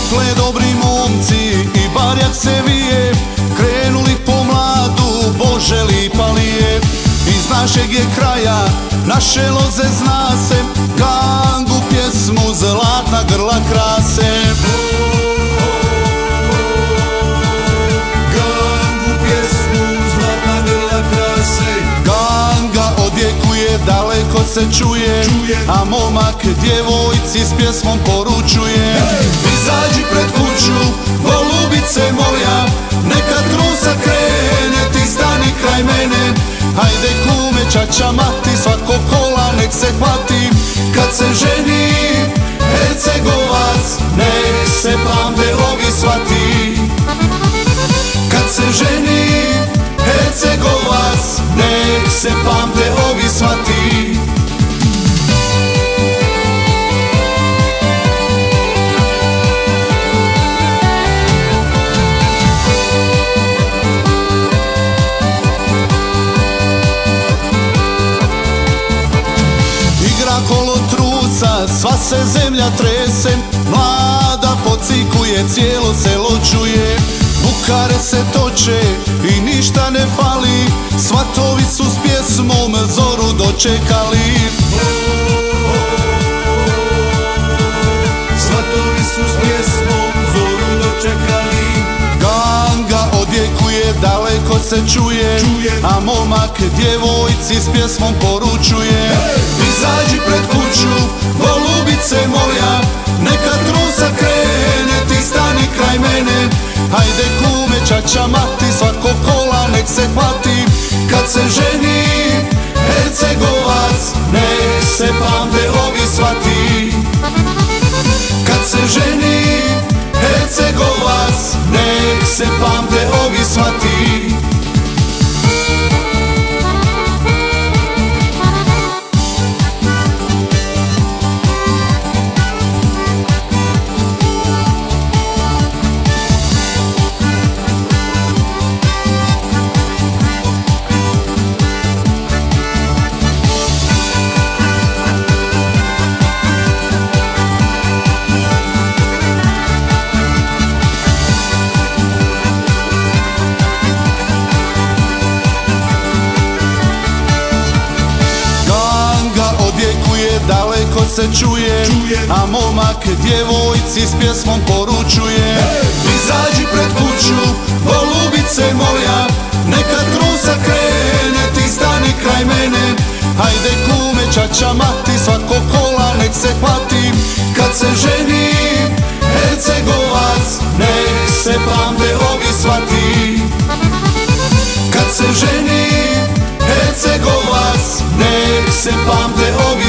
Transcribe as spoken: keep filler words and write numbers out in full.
Dokle dobri momci i barjak se vije, krenuli po mladu, Bože lipa li je. Iz našeg je kraja, naše loze zna se, Gangu pjesmu zlatna grla krase. Gangu pjesmu zlatna grla krase. Ganga odjekuje, daleko se čuje, a momak djevojci s pjesmom poručuje. Izađi pred kuću, golubice moja, neka trusa krene, ti stani kraj mene. Hajde kume, čača, mati, svako kola nek se hvati. Kad se ženi Hercegovac, nek se pamte ovi svati. Kad se ženi Hercegovac, nek se pamte ovi svati. Kolo trusa, sva se zemlja trese, mlada pocikuje, cijelo selo čuje. Bukare se toče i ništa ne fali, svatovi su s pjesmom zoru dočekali. Svatovi su s pjesmom zoru dočekali. Ganga odjekuje, daleko se čuje, a momak djevojci s pjesmom poručuje. Izađi pred kuću, golubice moja, neka trusa krene, ti stani kraj mene. Hajde kume, čača, mati, svako kola nek se hvati. Kad se ženi Hercegovac, nek se pamte ovi svati. Kad se ženi Hercegovac, nek se pamte ovi svati. Daleko se čuje, a momak djevojci s pjesmom poručuje. Izađi pred kuću, golubice moja, neka trusa krene, ti stani kraj mene. Hajde kume, čača, mati, svako kola nek se hvati. Kad se ženi Hercegovac, nek se pamte ovi svati. Kad se ženi Hercegovac, nek se pamte ovi